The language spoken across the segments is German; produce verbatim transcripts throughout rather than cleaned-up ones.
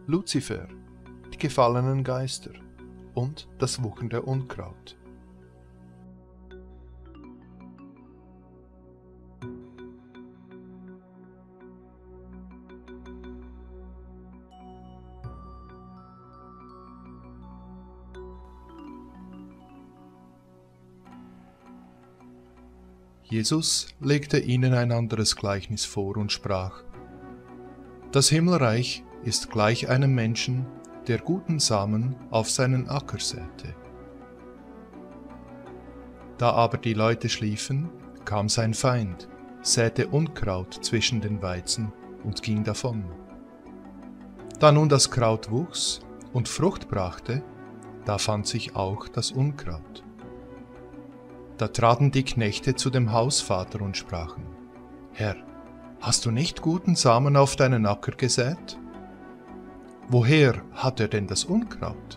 Luzifer, die gefallenen Geister und das wuchernde Unkraut. Jesus legte ihnen ein anderes Gleichnis vor und sprach: Das Himmelreich ist gleich einem Menschen, der guten Samen auf seinen Acker säte. Da aber die Leute schliefen, kam sein Feind, säte Unkraut zwischen den Weizen und ging davon. Da nun das Kraut wuchs und Frucht brachte, da fand sich auch das Unkraut. Da traten die Knechte zu dem Hausvater und sprachen: Herr, hast du nicht guten Samen auf deinen Acker gesät? Woher hat er denn das Unkraut?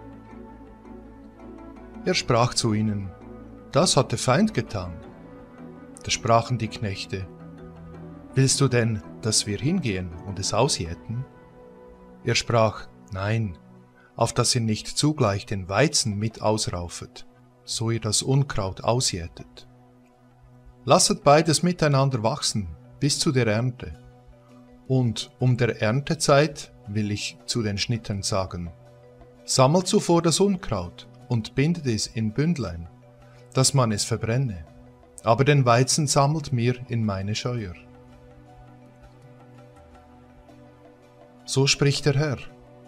Er sprach zu ihnen: Das hat der Feind getan. Da sprachen die Knechte: Willst du denn, dass wir hingehen und es ausjäten? Er sprach: Nein, auf dass ihr nicht zugleich den Weizen mit ausraufet, so ihr das Unkraut ausjätet. Lasset beides miteinander wachsen bis zu der Ernte. Und um der Erntezeit will ich zu den Schnittern sagen: Sammelt zuvor das Unkraut und bindet es in Bündlein, dass man es verbrenne, aber den Weizen sammelt mir in meine Scheuer. So spricht der Herr.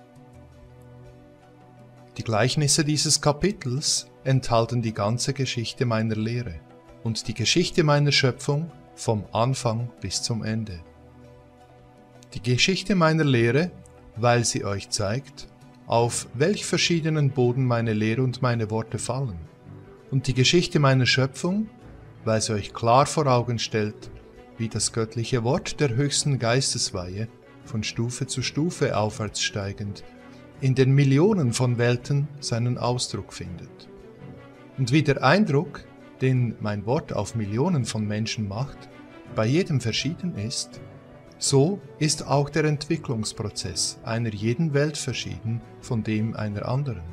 Die Gleichnisse dieses Kapitels enthalten die ganze Geschichte meiner Lehre und die Geschichte meiner Schöpfung vom Anfang bis zum Ende. Die Geschichte meiner Lehre, weil sie euch zeigt, auf welch verschiedenen Boden meine Lehre und meine Worte fallen, und die Geschichte meiner Schöpfung, weil sie euch klar vor Augen stellt, wie das göttliche Wort der höchsten Geistesweihe von Stufe zu Stufe aufwärts steigend in den Millionen von Welten seinen Ausdruck findet. Und wie der Eindruck, den mein Wort auf Millionen von Menschen macht, bei jedem verschieden ist, so ist auch der Entwicklungsprozess einer jeden Welt verschieden von dem einer anderen.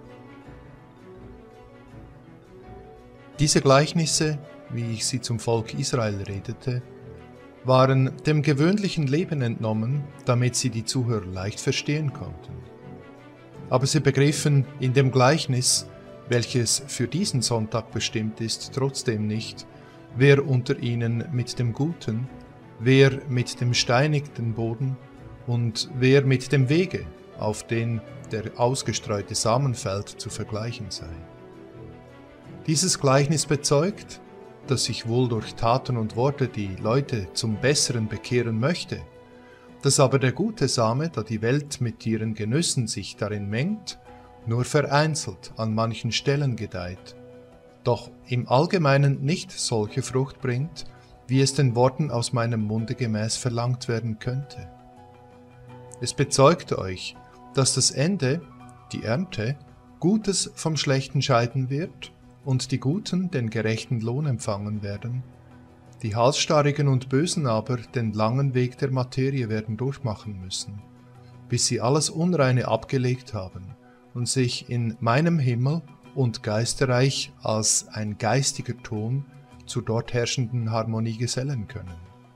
Diese Gleichnisse, wie ich sie zum Volk Israel redete, waren dem gewöhnlichen Leben entnommen, damit sie die Zuhörer leicht verstehen konnten. Aber sie begriffen in dem Gleichnis, welches für diesen Sonntag bestimmt ist, trotzdem nicht, wer unter ihnen mit dem Guten, wer mit dem steinigten Boden und wer mit dem Wege, auf den der ausgestreute Samen fällt, zu vergleichen sei. Dieses Gleichnis bezeugt, dass sich wohl durch Taten und Worte die Leute zum Besseren bekehren möchte, dass aber der gute Same, da die Welt mit ihren Genüssen sich darin mengt, nur vereinzelt an manchen Stellen gedeiht, doch im Allgemeinen nicht solche Frucht bringt, wie es den Worten aus meinem Munde gemäß verlangt werden könnte. Es bezeugt euch, dass das Ende, die Ernte, Gutes vom Schlechten scheiden wird und die Guten den gerechten Lohn empfangen werden, die Halsstarrigen und Bösen aber den langen Weg der Materie werden durchmachen müssen, bis sie alles Unreine abgelegt haben und sich in meinem Himmel und Geisterreich als ein geistiger Ton zur dort herrschenden Harmonie gesellen können.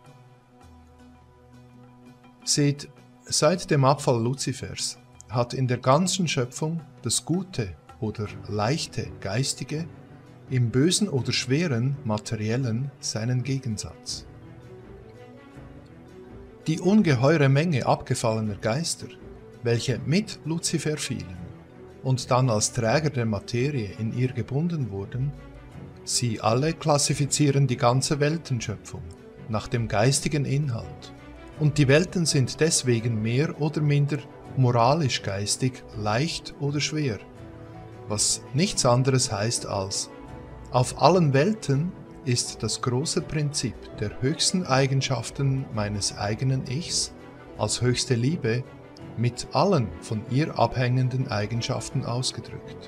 Seht, seit dem Abfall Luzifers hat in der ganzen Schöpfung das Gute oder Leichte, Geistige im Bösen oder Schweren, Materiellen seinen Gegensatz. Die ungeheure Menge abgefallener Geister, welche mit Luzifer fielen und dann als Träger der Materie in ihr gebunden wurden, sie alle klassifizieren die ganze Weltenschöpfung nach dem geistigen Inhalt, und die Welten sind deswegen mehr oder minder moralisch geistig, leicht oder schwer, was nichts anderes heißt als: Auf allen Welten ist das große Prinzip der höchsten Eigenschaften meines eigenen Ichs als höchste Liebe mit allen von ihr abhängenden Eigenschaften ausgedrückt.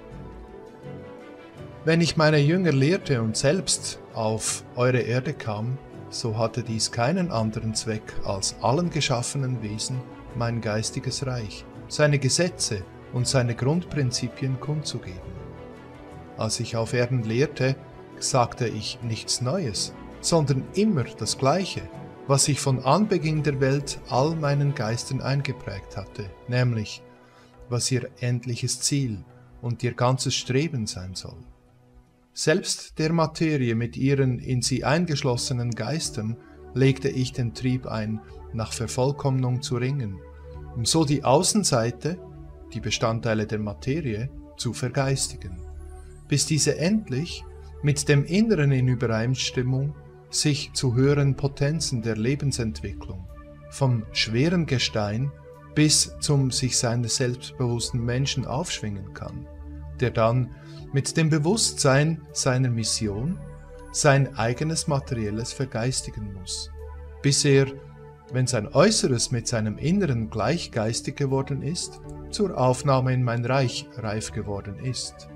Wenn ich meine Jünger lehrte und selbst auf eure Erde kam, so hatte dies keinen anderen Zweck, als allen geschaffenen Wesen mein geistiges Reich, seine Gesetze und seine Grundprinzipien kundzugeben. Als ich auf Erden lehrte, sagte ich nichts Neues, sondern immer das Gleiche, was ich von Anbeginn der Welt all meinen Geistern eingeprägt hatte, nämlich, was ihr endliches Ziel und ihr ganzes Streben sein soll. Selbst der Materie mit ihren in sie eingeschlossenen Geistern legte ich den Trieb ein, nach Vervollkommnung zu ringen, um so die Außenseite, die Bestandteile der Materie, zu vergeistigen, bis diese endlich mit dem Inneren in Übereinstimmung sich zu höheren Potenzen der Lebensentwicklung, vom schweren Gestein bis zum sich seiner selbstbewussten Menschen aufschwingen kann, der dann mit dem Bewusstsein seiner Mission sein eigenes Materielles vergeistigen muss, bis er, wenn sein Äußeres mit seinem Inneren gleichgeistig geworden ist, zur Aufnahme in mein Reich reif geworden ist.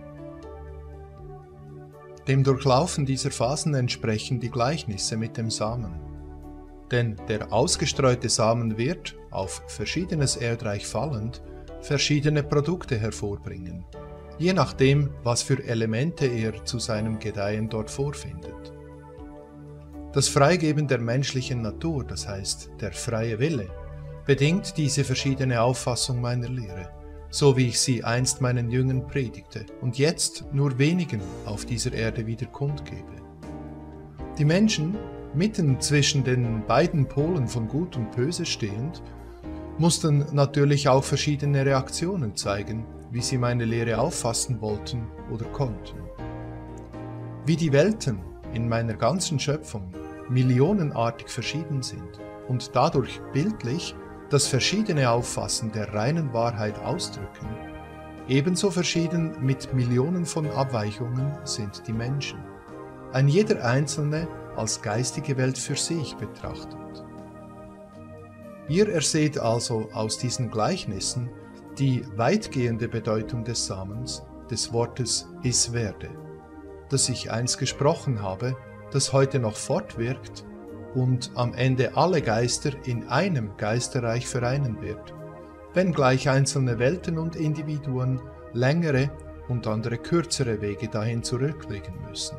Dem Durchlaufen dieser Phasen entsprechen die Gleichnisse mit dem Samen. Denn der ausgestreute Samen wird, auf verschiedenes Erdreich fallend, verschiedene Produkte hervorbringen, je nachdem, was für Elemente er zu seinem Gedeihen dort vorfindet. Das Freigeben der menschlichen Natur, das heißt der freie Wille, bedingt diese verschiedene Auffassung meiner Lehre, so wie ich sie einst meinen Jüngern predigte und jetzt nur wenigen auf dieser Erde wieder kundgebe. Die Menschen, mitten zwischen den beiden Polen von Gut und Böse stehend, mussten natürlich auch verschiedene Reaktionen zeigen, wie sie meine Lehre auffassen wollten oder konnten. Wie die Welten in meiner ganzen Schöpfung millionenartig verschieden sind und dadurch bildlich das verschiedene Auffassen der reinen Wahrheit ausdrücken, ebenso verschieden mit Millionen von Abweichungen sind die Menschen, ein jeder Einzelne als geistige Welt für sich betrachtet. Ihr erseht also aus diesen Gleichnissen die weitgehende Bedeutung des Samens, des Wortes „Es werde“, das ich einst gesprochen habe, das heute noch fortwirkt und am Ende alle Geister in einem Geisterreich vereinen wird, wenngleich einzelne Welten und Individuen längere und andere kürzere Wege dahin zurücklegen müssen.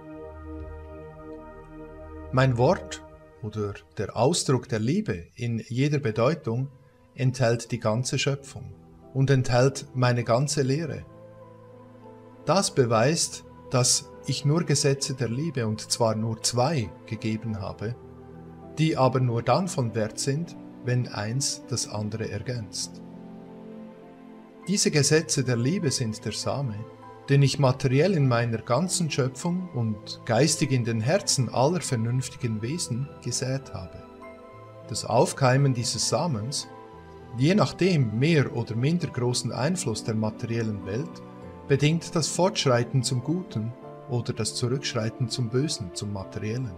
Mein Wort oder der Ausdruck der Liebe in jeder Bedeutung enthält die ganze Schöpfung und enthält meine ganze Lehre. Das beweist, dass ich nur Gesetze der Liebe, und zwar nur zwei, gegeben habe, die aber nur dann von Wert sind, wenn eins das andere ergänzt. Diese Gesetze der Liebe sind der Same, den ich materiell in meiner ganzen Schöpfung und geistig in den Herzen aller vernünftigen Wesen gesät habe. Das Aufkeimen dieses Samens, je nachdem mehr oder minder großen Einfluss der materiellen Welt, bedingt das Fortschreiten zum Guten oder das Zurückschreiten zum Bösen, zum Materiellen.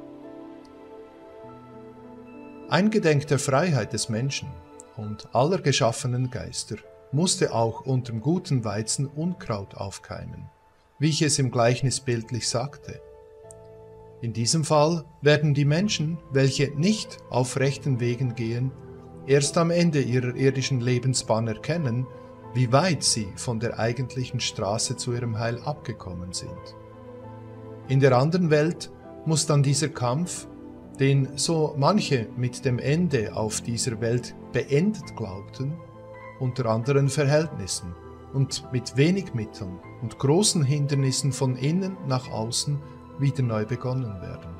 Eingedenk der Freiheit des Menschen und aller geschaffenen Geister musste auch unterm guten Weizen Unkraut aufkeimen, wie ich es im Gleichnis bildlich sagte. In diesem Fall werden die Menschen, welche nicht auf rechten Wegen gehen, erst am Ende ihrer irdischen Lebensbahn erkennen, wie weit sie von der eigentlichen Straße zu ihrem Heil abgekommen sind. In der anderen Welt muss dann dieser Kampf, den so manche mit dem Ende auf dieser Welt beendet glaubten, unter anderen Verhältnissen und mit wenig Mitteln und großen Hindernissen von innen nach außen wieder neu begonnen werden.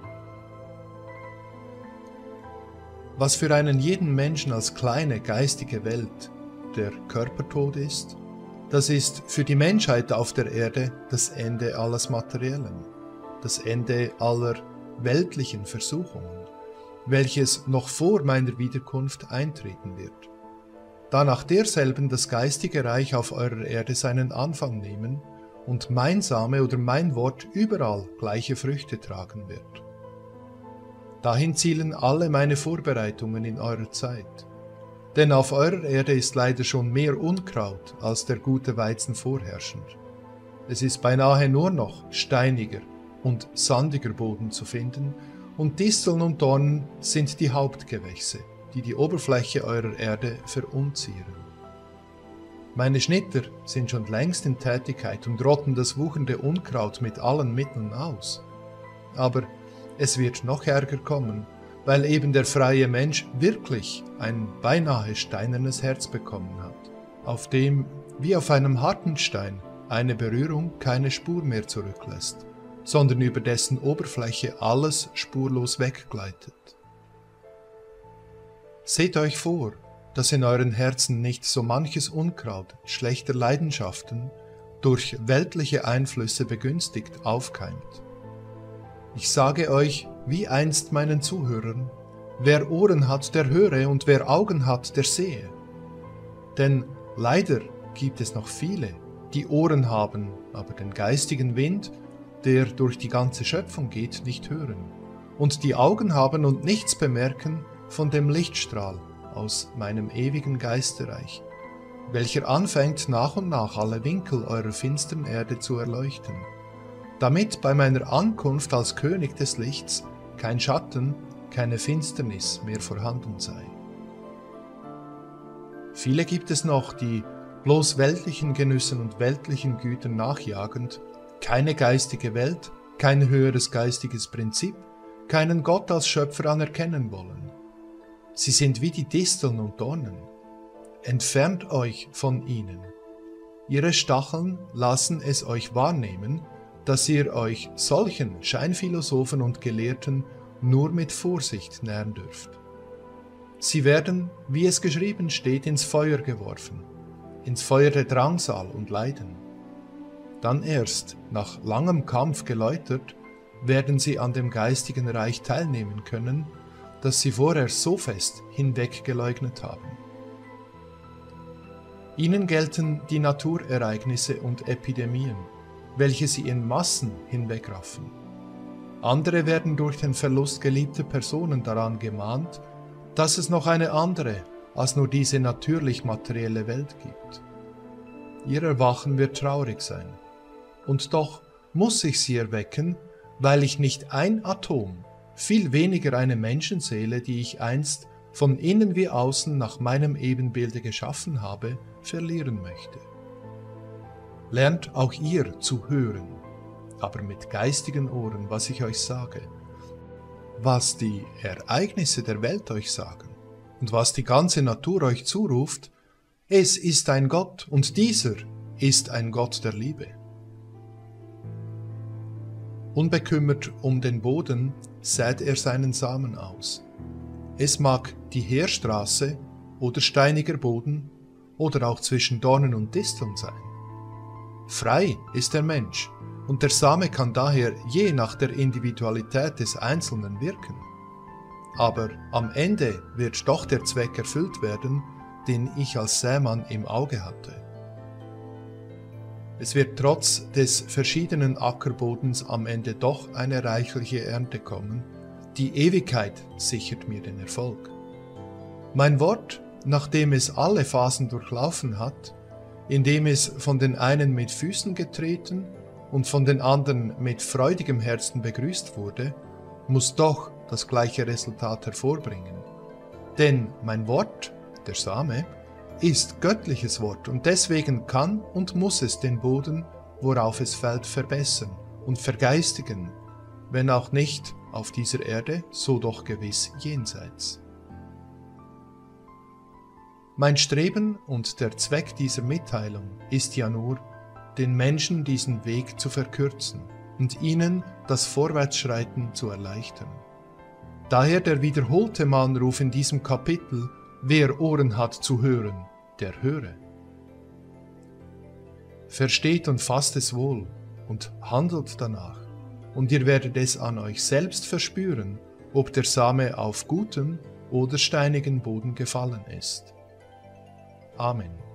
Was für einen jeden Menschen als kleine geistige Welt der Körpertod ist, das ist für die Menschheit auf der Erde das Ende alles Materiellen, das Ende aller weltlichen Versuchungen, welches noch vor meiner Wiederkunft eintreten wird, da nach derselben das geistige Reich auf eurer Erde seinen Anfang nehmen und mein Same oder mein Wort überall gleiche Früchte tragen wird. Dahin zielen alle meine Vorbereitungen in eurer Zeit, denn auf eurer Erde ist leider schon mehr Unkraut als der gute Weizen vorherrschend. Es ist beinahe nur noch steiniger und sandiger Boden zu finden, und Disteln und Dornen sind die Hauptgewächse, die die Oberfläche eurer Erde verunzieren. Meine Schnitter sind schon längst in Tätigkeit und rotten das wuchernde Unkraut mit allen Mitteln aus. Aber es wird noch ärger kommen, weil eben der freie Mensch wirklich ein beinahe steinernes Herz bekommen hat, auf dem, wie auf einem harten Stein, eine Berührung keine Spur mehr zurücklässt, sondern über dessen Oberfläche alles spurlos weggleitet. Seht euch vor, dass in euren Herzen nicht so manches Unkraut schlechter Leidenschaften durch weltliche Einflüsse begünstigt aufkeimt. Ich sage euch, wie einst meinen Zuhörern, wer Ohren hat, der höre, und wer Augen hat, der sehe. Denn leider gibt es noch viele, die Ohren haben, aber den geistigen Wind, der durch die ganze Schöpfung geht, nicht hören, und die Augen haben und nichts bemerken von dem Lichtstrahl aus meinem ewigen Geisterreich, welcher anfängt nach und nach alle Winkel eurer finstern Erde zu erleuchten, damit bei meiner Ankunft als König des Lichts kein Schatten, keine Finsternis mehr vorhanden sei. Viele gibt es noch, die bloß weltlichen Genüssen und weltlichen Gütern nachjagend, keine geistige Welt, kein höheres geistiges Prinzip, keinen Gott als Schöpfer anerkennen wollen. Sie sind wie die Disteln und Dornen. Entfernt euch von ihnen. Ihre Stacheln lassen es euch wahrnehmen, dass ihr euch solchen Scheinphilosophen und Gelehrten nur mit Vorsicht nähern dürft. Sie werden, wie es geschrieben steht, ins Feuer geworfen, ins Feuer der Drangsal und Leiden. Dann erst, nach langem Kampf geläutert, werden sie an dem geistigen Reich teilnehmen können, das sie vorher so fest hinweggeleugnet haben. Ihnen gelten die Naturereignisse und Epidemien, welche sie in Massen hinwegraffen. Andere werden durch den Verlust geliebter Personen daran gemahnt, dass es noch eine andere als nur diese natürlich-materielle Welt gibt. Ihr Erwachen wird traurig sein. Und doch muss ich sie erwecken, weil ich nicht ein Atom, viel weniger eine Menschenseele, die ich einst von innen wie außen nach meinem Ebenbilde geschaffen habe, verlieren möchte. Lernt auch ihr zu hören, aber mit geistigen Ohren, was ich euch sage, was die Ereignisse der Welt euch sagen und was die ganze Natur euch zuruft. Es ist ein Gott, und dieser ist ein Gott der Liebe. Unbekümmert um den Boden sät er seinen Samen aus. Es mag die Heerstraße oder steiniger Boden oder auch zwischen Dornen und Disteln sein. Frei ist der Mensch, und der Same kann daher je nach der Individualität des Einzelnen wirken. Aber am Ende wird doch der Zweck erfüllt werden, den ich als Sämann im Auge hatte. Es wird trotz des verschiedenen Ackerbodens am Ende doch eine reichliche Ernte kommen. Die Ewigkeit sichert mir den Erfolg. Mein Wort, nachdem es alle Phasen durchlaufen hat, indem es von den einen mit Füßen getreten und von den anderen mit freudigem Herzen begrüßt wurde, muss doch das gleiche Resultat hervorbringen. Denn mein Wort, der Same, ist göttliches Wort, und deswegen kann und muss es den Boden, worauf es fällt, verbessern und vergeistigen, wenn auch nicht auf dieser Erde, so doch gewiss jenseits. Mein Streben und der Zweck dieser Mitteilung ist ja nur, den Menschen diesen Weg zu verkürzen und ihnen das Vorwärtsschreiten zu erleichtern. Daher der wiederholte Mahnruf in diesem Kapitel: Wer Ohren hat zu hören, der höre. Versteht und fasst es wohl und handelt danach, und ihr werdet es an euch selbst verspüren, ob der Same auf gutem oder steinigen Boden gefallen ist. Amen.